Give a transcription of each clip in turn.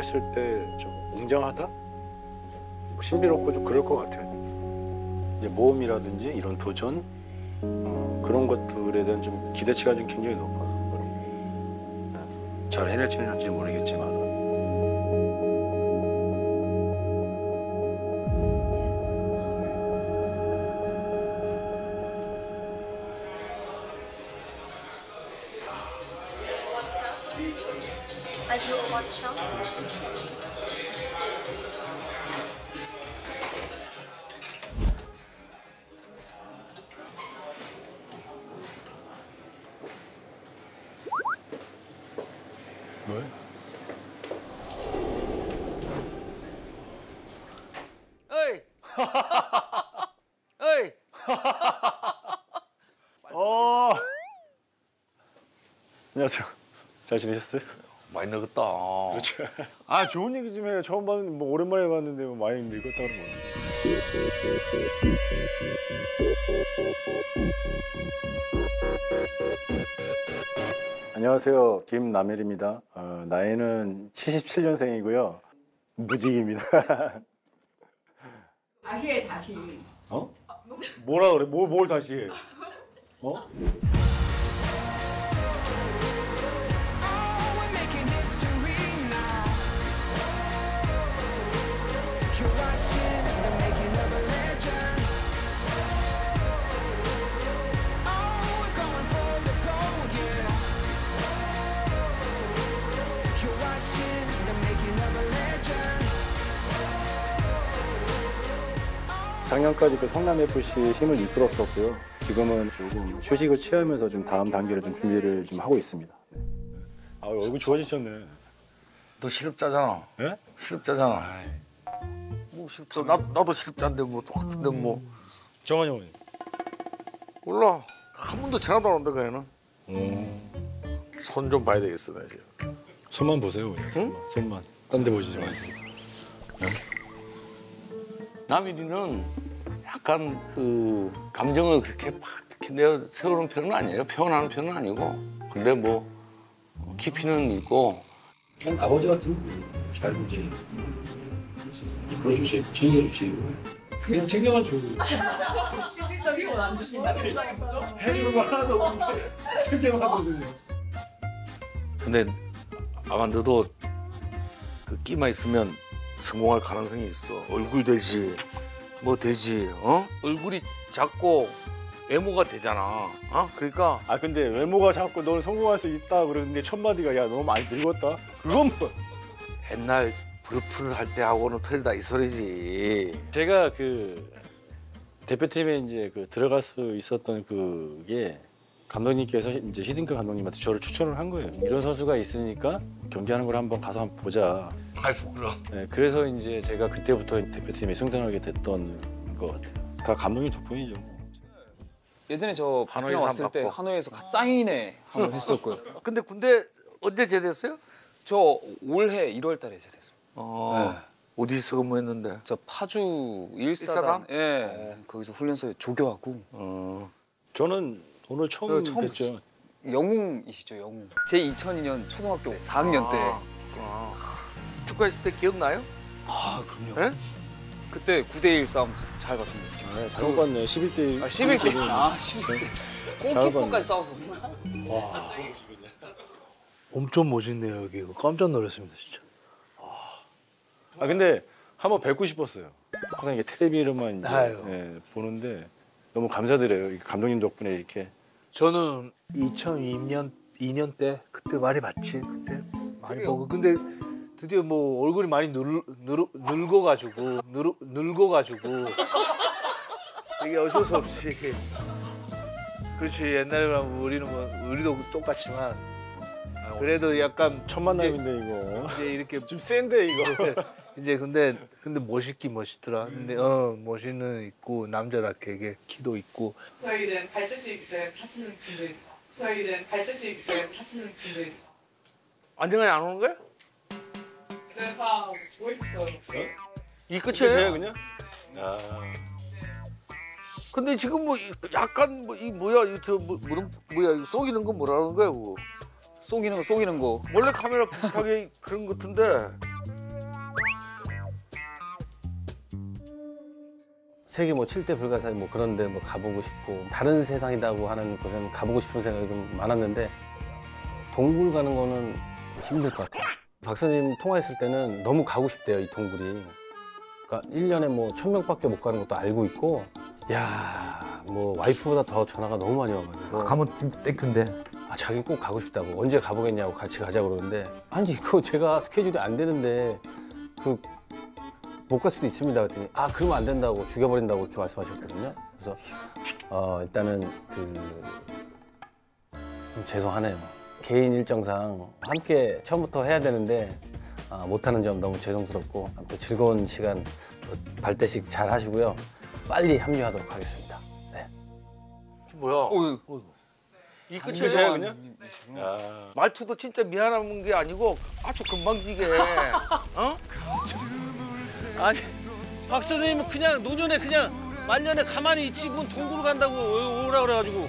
했을 때 좀 웅장하다? 뭐 신비롭고 좀 그럴 것 같아요. 이제 모험이라든지 이런 도전 그런 것들에 대한 좀 기대치가 좀 굉장히 높아요. 그런 게. 잘 해낼지는 모르겠지만. I do a watch now. 왜? 어이! 어이! 안녕하세요. 잘 지내셨어요? 많이 늙었다. 그렇죠. 아 좋은 얘기 좀 해요. 처음 봤는데 뭐 오랜만에 봤는데 뭐 많이 늙었다 그런 거. 안녕하세요. 김남일입니다. 나이는 77년생이고요. 무직입니다. 다시 해, 다시. 어? 뭐라 그래? 뭘 다시 해? 어? 작년까지 그 성남 FC 팀을 이끌었었고요. 지금은 조금 휴식을 취하면서 좀 다음 단계를 좀 준비를 좀 하고 있습니다. 네. 아 얼굴 좋아지셨네. 너 실업자잖아. 예? 실업자잖아. 뭐 실업자? 나도 실업자인데 뭐 똑같은데 뭐. 정환이 형은? 몰라. 한 번도 전화도 안 온다 그애는. 손 좀 봐야 되겠어 나 지금. 손만 보세요 그냥. 응? 손만. 딴 데 보시지 마시고. 남일이는 약간 그 감정을 그렇게 막 이렇게 내어 세우는 편은 아니에요. 표현하는 편은 아니고. 근데 뭐 깊이는 있고. 아버지 같은 잘 이제 이끌어주시고 챙겨주시고 그냥 챙겨가지고 실질적인 건 안 주신다는 거죠? 해주는 거 하나도 없는데 챙겨가지고 근데 아마 너도 그 끼만 있으면 성공할 가능성이 있어. 얼굴 되지, 뭐 되지, 어? 얼굴이 작고 외모가 되잖아. 어? 그러니까 아 근데 외모가 자꾸 너는 성공할 수 있다 그러는데 첫 마디가 야 너무 많이 늙었다. 그건 뭐? 옛날 브루프를 할 때 하고는 틀리다 이 소리지. 제가 그 대표팀에 이제 그 들어갈 수 있었던 그게 감독님께서 이제 히딩크 감독님한테 저를 추천을 한 거예요. 이런 선수가 있으니까 경기하는 걸 한번 가서 한번 보자. 아이 부끄러. 네, 그래서 이제 제가 그때부터 대표팀에 승선하게 됐던 것 같아요. 다 감독님 덕분이죠. 예전에 저 하노이에서 베트남 왔을 때 받고. 하노이에서 사인회 한번 했었고요. 근데 군대 언제 제대했어요? 저 올해 1월 달에 제대했어요. 어. 네. 어디서 근무했는데? 저 파주 일사단? 일사단? 예. 거기서 훈련소에 조교하고. 저는 오늘 처음 처음 뵀죠. 영웅이시죠, 영웅. 제 2002년 초등학교 4학년 때. 축구했을 때 기억나요? 아, 그럼요. 예? 그때 9대1 싸움 잘 봤습니다. 네, 잘 봤네. 11대. 아, 11대. 아, 11대. 골키퍼까지 싸웠어. 엄청 멋있네요 여기. 이거 깜짝 놀랐습니다 진짜. 아 근데 한번 뵙고 싶었어요. 항상 이게 텔레비로만 이제 아유. 예, 보는데 너무 감사드려요. 이렇게 감독님 덕분에 이렇게. 저는 2002년 때 그때 많이 봤지. 그때 많이 보고 근데 드디어 뭐 얼굴이 많이 늙어가지고 이게 어쩔 수 없이. 그렇지 옛날에는 우리도 똑같지만 그래도 약간 첫 만남인데 이거. 이제 이렇게 좀 센데 이거. 이제 근데 멋있긴 멋있더라. 근데 멋있는 있고 남자답게 이게 키도 있고. 저희는 발뜻이 이제 하시는 분들입니다. 저희는 발뜻이 이제 하시는 분들입니다. 안정환이 안 오는 거야? 네, 다 모였어요. 이 끝이에요? 끝이에요 그냥? 아. 근데 지금 뭐 약간 뭐 이 뭐야 이저 뭐야 이거 속이는 건 뭐라는 거야 그거? 쏘기는 거. 원래 카메라 비슷하게 그런 것 같은데 세계 뭐 7대 불가사리 뭐 그런데 뭐 가보고 싶고 다른 세상이라고 하는 곳은 가보고 싶은 생각이 좀 많았는데 동굴 가는 거는 힘들 것 같아요. 박사님 통화했을 때는 너무 가고 싶대요, 이 동굴이. 그러니까 1년에 뭐 1000명밖에 못 가는 것도 알고 있고, 야, 뭐 와이프보다 더 전화가 너무 많이 와가지고. 가면 진짜 땡큐인데. 아, 자기는 꼭 가고 싶다고. 언제 가보겠냐고 같이 가자고 그러는데, 아니 이거 제가 스케줄이 안 되는데 못 갈 수도 있습니다. 그랬더니 아, 그러면 안 된다고, 죽여버린다고 이렇게 말씀하셨거든요. 그래서 일단은 좀 죄송하네요. 개인 일정상 함께 처음부터 해야 되는데 못하는 점 너무 죄송스럽고, 아무튼 즐거운 시간 발대식 잘 하시고요. 빨리 합류하도록 하겠습니다. 네. 뭐야? 이 끝이에요 그냥? 말투도 진짜 미안한 게 아니고 아주 금방지게. 어? 아니 박 선생님은 그냥 노년에 그냥 말년에 가만히 있지 뭔 동굴 간다고 오라 그래가지고.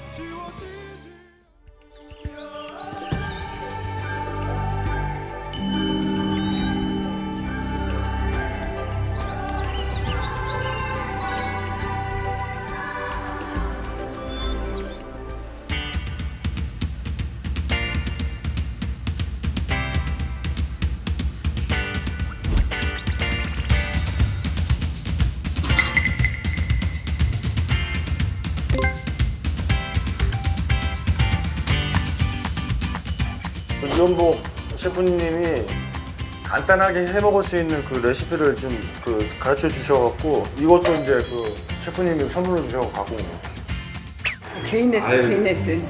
이현복 셰프님이 간단하게 해 먹을 수 있는 그 레시피를 좀 가르쳐 주셔갖고 이것도 이제 그 셰프님이 선물로 주셔서 갖고 온 거. 개인 레슨, 개인 레슨.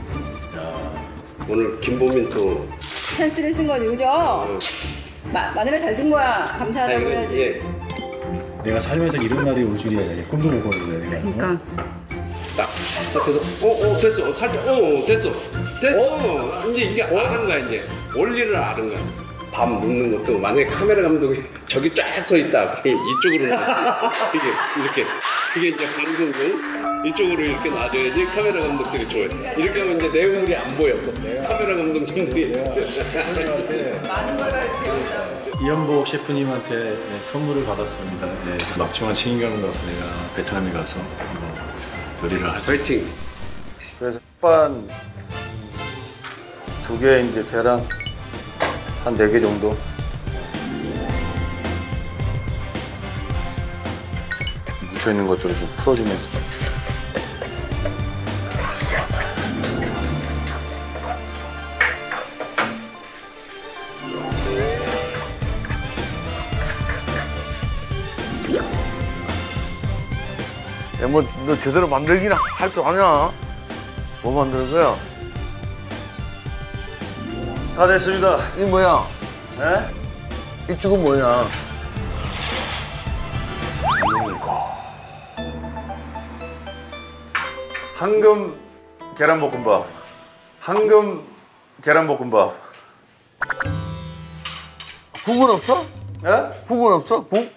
오늘 김보민 또 찬스를 쓴 거지, 그죠? 마누라 잘 둔 거야. 감사하다고 해야지. 예. 내가 살면서 이런 날이 올 줄이야. 꿈도 못 꿨는데 내가. 그러니까. 딱 됐어. 됐어. 살짝 됐어. 이제 이게 아는 거야 이제. 원리를 아는 거야. 밥 눕는 것도 만약에 카메라 감독이 저기 쫙 서 있다. 그럼 이쪽으로 이게 그게 이제 방송국 이쪽으로 이렇게 놔줘야지 카메라 감독들이 좋아해. 이렇게 하면 이제 내용물이 안 보여. 카메라 감독님들이. 이현복 셰프님한테 선물을 받았습니다. 네, 막중한 책임감을 갖고 내가 베트남에 가서 요리를 할 수 있게. 파이팅. 그래서 햇반 2개 이제 계란 한 4개 정도. 묻혀 있는 것들을 좀 풀어주면서. 야, 뭐 너 제대로 만들기나 할 줄 아냐? 뭐 만드는 거야? 다 됐습니다. 이 뭐야? 네? 이쪽은 뭐냐? 황금 계란볶음밥. 황금 계란볶음밥. 국은 없어? 예? 국은 없어? 국?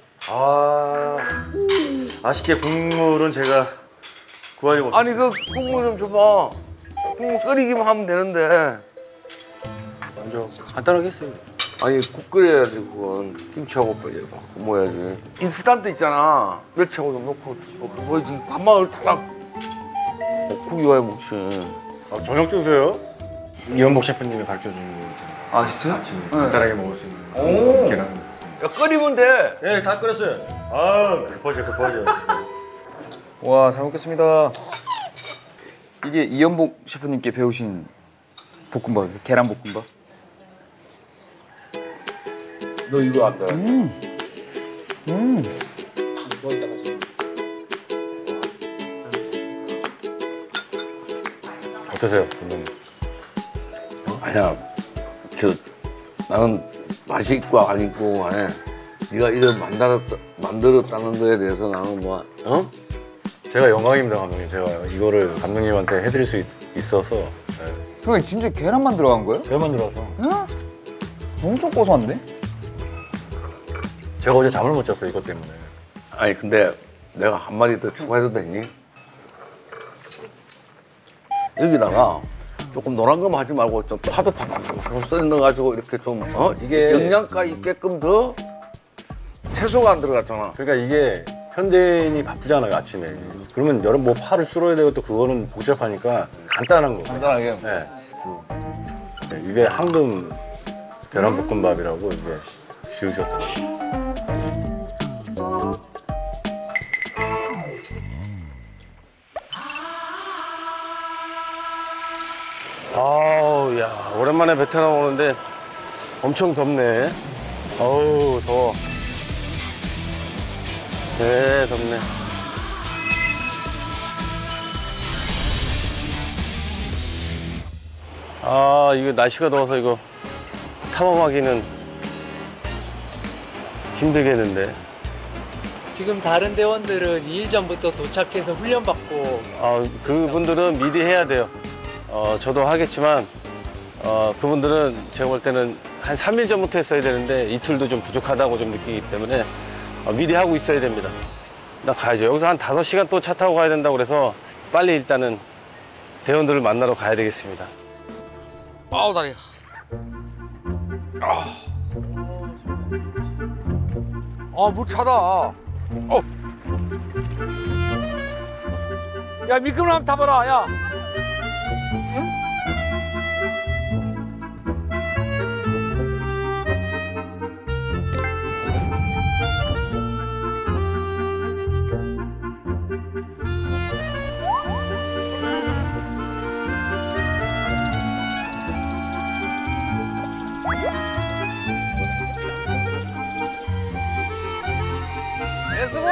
아쉽게 국물은 제가 구하지 못했어요. 아니 그 국물 좀 줘봐. 국물 끓이기만 하면 되는데. 먼저 간단하게 했어요. 아니 국 끓여야지 그건. 김치하고 빨리 먹어야지. 인스턴트 있잖아. 멸치하고 좀 넣고 뭐 지금 밥맛을 딱 국이 와야 먹지. 저녁 드세요? 이현복 셰프님이 가르쳐준 거 있잖아요. 아 진짜? 아침 간단하게 먹을 수 있는 계란. 야 끓이면 돼. 예, 다 끓였어요. 급하죠. 진짜. 와, 잘 먹겠습니다. 이게 이현복 셰프님께 배우신 볶음밥, 계란 볶음밥. 너 이거 안 돼. 어떠세요, 감독님? 아니야. 나는 맛이 있고 안 있고 간에 네가 이걸 만들었다는 거에 대해서 나는 뭐 제가 영광입니다, 감독님. 제가 이거를 감독님한테 해드릴 수 있어서. 네. 형님 진짜 계란만 들어간 거예요? 계란만 들어가서. 엄청 고소한데? 제가 어제 잠을 못 잤어요, 이것 때문에. 아니 근데 내가 한 마디 더 추가해도 되니? 여기다가 조금 노란 거만 하지 말고 좀 파도 썰어 넣어가지고 이렇게 좀 이게 영양가 있게끔 더 채소가 안 들어갔잖아. 그러니까 이게 현대인이 바쁘잖아요 아침에. 그러면 여러 뭐 파를 썰어야 되고 또 그거는 복잡하니까 간단한 거. 간단하게. 네. 네, 이게 황금 계란볶음밥이라고 이제 지으셨더라고요. 아우, 야, 오랜만에 베트남 오는데 엄청 덥네. 어우, 더워. 네, 덥네. 아, 이거 날씨가 더워서 이거 탐험하기는 힘들겠는데. 지금 다른 대원들은 2일 전부터 도착해서 훈련받고 아, 그분들은 미리 해야 돼요. 저도 하겠지만 그분들은 제가 볼 때는 한 3일 전부터 했어야 되는데 이틀도 좀 부족하다고 좀 느끼기 때문에 미리 하고 있어야 됩니다. 일단 가야죠. 여기서 한 5시간 또 차 타고 가야 된다고 그래서 빨리 일단은 대원들을 만나러 가야 되겠습니다. 아우 다리. 물 차다. 야 미끄럼 한번 타봐라. 야. 수고.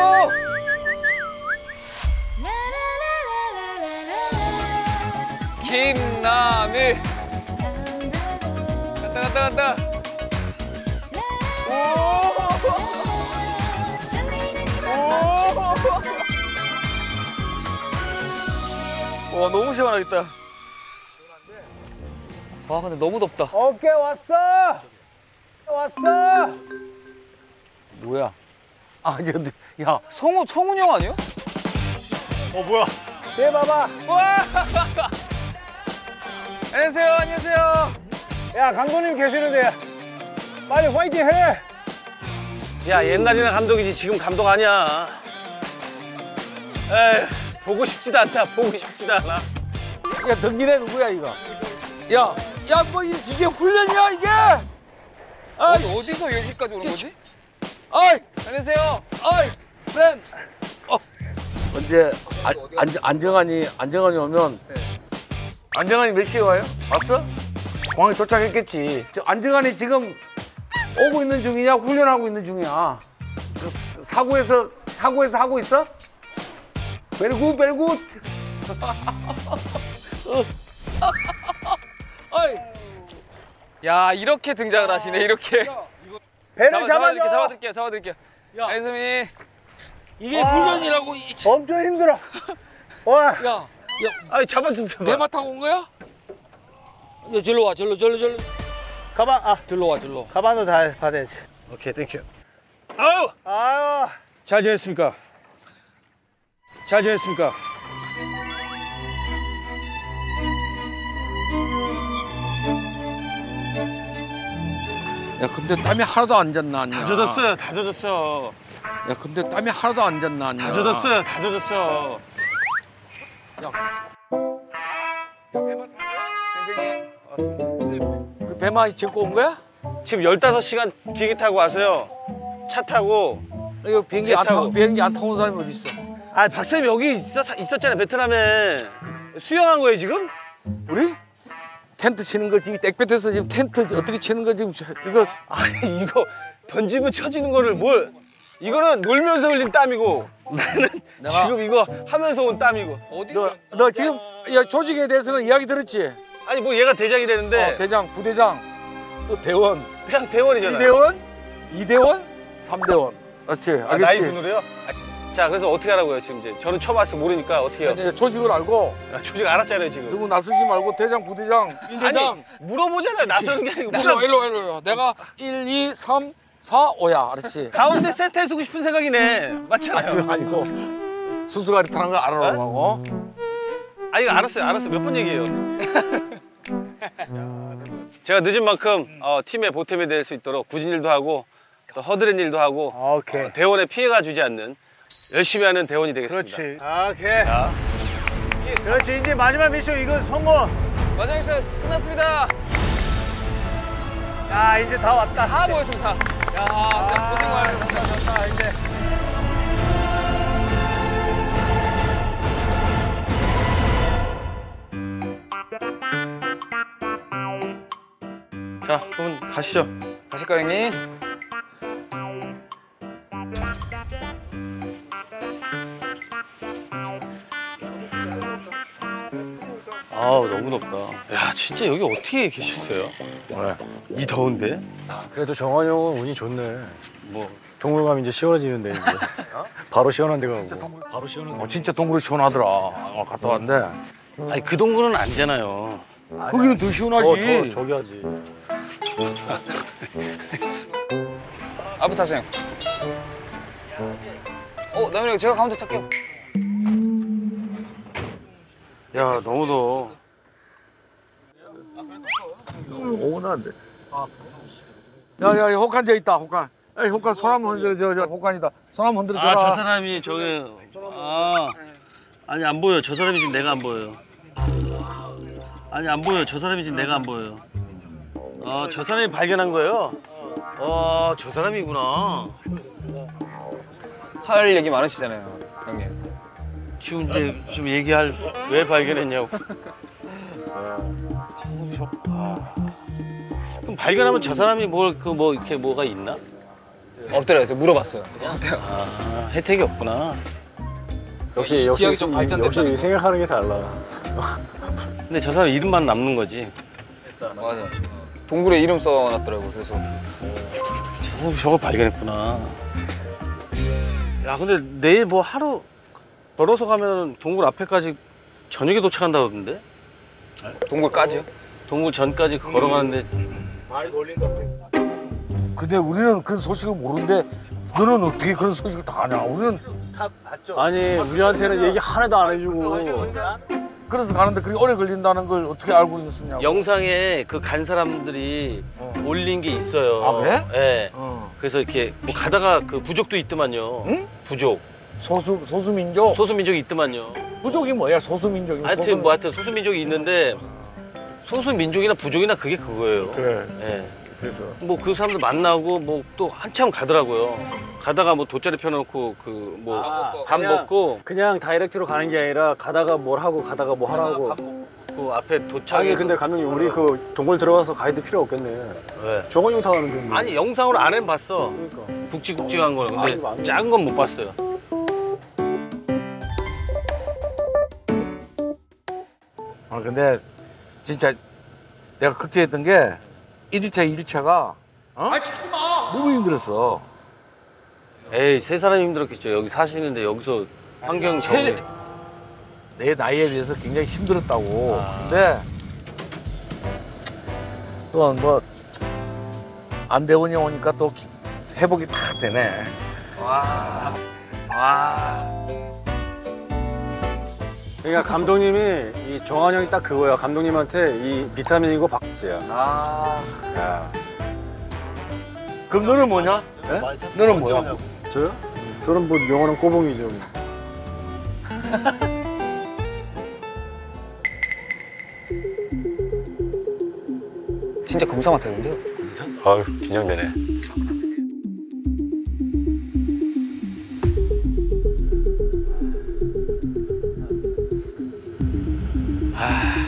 김남일. 간다. 와 너무 시원하겠다. 와 근데 너무 덥다. 오케이 왔어. 뭐야? 야 성훈이 형 아니에요? 뭐야? 뒤에 봐봐. 와! 안녕하세요. 야 감독님 계시는데 빨리 화이팅 해. 야, 옛날이나 감독이지 지금 감독 아니야. 에이, 보고 싶지도 않다. 야 덕진애 누구야 이거? 야 뭐 이게 훈련이야 이게? 어디서 여기까지 오는 거지? 아이 안녕하세요. 팬. 언제 안정환이 오면 안정환이 몇 시에 와요? 왔어? 공항에 도착했겠지. 안정환이 지금 오고 있는 중이냐 훈련하고 있는 중이야. 사고에서 하고 있어? 베리굿. 어이. 야 이렇게 등장을 하시네 이렇게. 배를 잡아드릴게요. 안수민. 이게 훈련이라고. 엄청 힘들어. 와. 야, 아니, 잡아주세요. 배마 타고 온 거야? 야, 절로 와. 가방 절로 와. 가방도 다 받아야지. 오케이, 땡큐. 아유! 잘 지냈습니까? 야, 근데 땀이 하나도 안 졌나? 다 젖었어. 야, 근데 땀이 하나도 안 졌나? 다 젖었어. 야, 선생님. 그 배마 짓고 온 거야? 지금 15시간 비행기 타고 와서요. 차 타고. 이거 비행기 안 타고 온 사람이 어디 있어? 아, 박사님 여기 있었잖아요, 베트남에. 수영한 거예요, 지금? 우리? 텐트 치는 거 지금 땡볕에서 지금 텐트 어떻게 치는 거 지금 이거 아니, 이거 던지면 쳐지는 거를 뭘. 이거는 놀면서 흘린 땀이고 나는 지금 이거 하면서 온 땀이고. 너 지금 야, 조직에 대해서는 이야기 들었지? 아니 뭐 얘가 대장이라는데. 대장, 부대장, 또 대원. 그냥 대원이잖아. 1대원, 2대원, 3대원. 맞지? 아, 나이 순으로요? 자, 그래서 어떻게 하라고요 지금 이제. 저는 처음 와서 모르니까 어떻게 해요? 이제 조직을 알고. 조직 알았잖아요 지금. 누구 나서지 말고 대장, 부대장, 1대장. 아니, 물어보잖아요. 나서는 게 아니고. 일로. 내가 1, 2, 3, 4, 5야. 알았지? 가운데 세트에 쓰고 싶은 생각이네. 맞잖아요. 아니고 순수가리 타는 거 알아라고. 아니, 이거 알았어요. 몇 번 얘기해요. 제가 늦은 만큼 팀의 보탬이 될 수 있도록 굳은 일도 하고 또 허드렛 일도 하고 대원에 피해가 주지 않는 열심히 하는 대원이 되겠습니다. 그렇지. 오케이. 그렇지. 이제 마지막 미션 이건 성공. 마지막 미션 끝났습니다. 야 이제 다 왔다. 다 모였습니다. 야 진짜 고생 많으셨습니다. 좋다 이제. 자, 그럼 가시죠. 가실까요, 형님? 아우 너무 덥다. 야 진짜 여기 어떻게 계셨어요? 왜? 이 더운데? 그래도 정환이 형은 운이 좋네. 뭐 동물 가면 이제 시원해지는데 이제. 바로 시원한 데 가고. 바로 시원한 데. 진짜 동굴이 시원하더라. 갔다 왔는데. 아니 그 동굴은 아니잖아요. 거기는 더 시원하지. 더 저기 하지. 앞에 타세요. 남현이 형 제가 가운데 탈게요. 야 너무 더워. 오는데. 야야 혹한 저 있다 혹한. 에이 혹한 손 한번 흔들어 저 혹한이다. 손 한번 흔들어 줘라. 저 사람이 저기 아니 안 보여. 저 사람이 지금 내가 안 보여요. 아니 안 보여. 저 사람이 지금 내가 안 보여요. 저 사람이 발견한 거예요. 저 사람이구나. 할 얘기 많으시잖아요, 형님. 지금 이제 좀 얘기할 왜 발견했냐고. 그럼 발견하면 저 사람이 이렇게 뭐가 있나? 없더라고요. 제가 물어봤어요. 혜택이 없구나. 역시 지역이 좀 발전됐다는 역시 생각하는 게 달라. 근데 저 사람 이름만 남는 거지. 맞아. 동굴에 이름 써놨더라고요. 그래서 저 사람 저걸 발견했구나. 야 근데 내일 뭐 하루 걸어서 가면 동굴 앞에까지 저녁에 도착한다 그러던데? 동굴까지요? 동굴 전까지 걸어가는데 근데 우리는 그런 소식을 모르는데 너는 어떻게 그런 소식을 다 아냐? 우리는 다 봤죠? 아니 우리한테는 얘기 하나도 안 해주고. 그래서 가는데 그렇게 오래 걸린다는 걸 어떻게 알고 있었냐고. 영상에 그 간 사람들이 올린 게 있어요. 아 그래? 네. 그래서 이렇게 뭐 가다가 그 부족도 있더만요. 응? 부족. 소수민족? 소수민족이 있더만요. 부족이 뭐야? 소수민족이. 하여튼 뭐 하여튼 소수민족이 있는데 소수민족이나 부족이나 그게 그거예요. 그래. 네. 그래서 뭐 그 사람들 만나고 뭐 또 한참 가더라고요. 가다가 뭐 돗자리 펴놓고 그 뭐 밥 먹고 그냥 다이렉트로 가는 게 아니라 가다가 뭘 하고 가다가 뭐 하라고. 그 앞에 도착이 아니 근데 감독님 우리 그 동굴 들어가서 가이드 필요 없겠네. 왜? 정원이 형 타가는 데. 아니 영상으로 안엔 봤어. 그러니까. 굵직굵직한 거는 근데 아니, 작은 건 못 봤어요. 근데 진짜 내가 걱정했던 게 1일차, 2일차가 너무 힘들었어. 에이 세 사람이 힘들었겠죠. 여기 사시는데 여기서 환경 적응. 내 나이에 비해서 굉장히 힘들었다고. 근데 또 뭐 안대원이 오니까 또 회복이 탁 되네. 와. 그러니까 감독님이 이 정한 형이 딱 그거야. 감독님한테 이 비타민이고 박스야. 야. 그럼 너는 뭐냐? 네? 너는 뭐야? 저요? 저는 뭐 영원한 꼬봉이죠. 진짜 검사 맡아야겠는데요? 아유 긴장되네. 아.